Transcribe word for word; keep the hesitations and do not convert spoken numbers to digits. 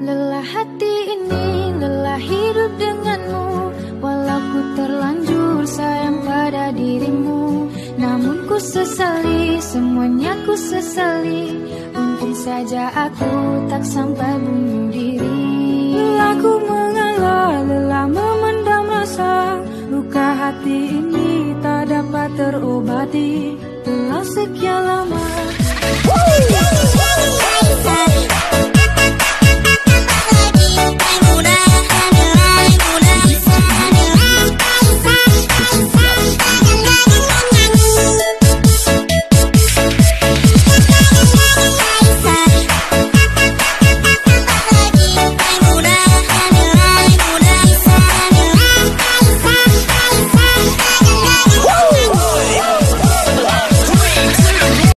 Lelah hati ini, lelah hidup denganmu. Walau ku terlanjur sayang pada dirimu, namun ku sesali, semuanya ku sesali. Untung saja aku tak sampai bunuh diri. Lelah ku mengalah, lelah memendam rasa. Luka hati ini tak dapat terobati. Telah sekian lama.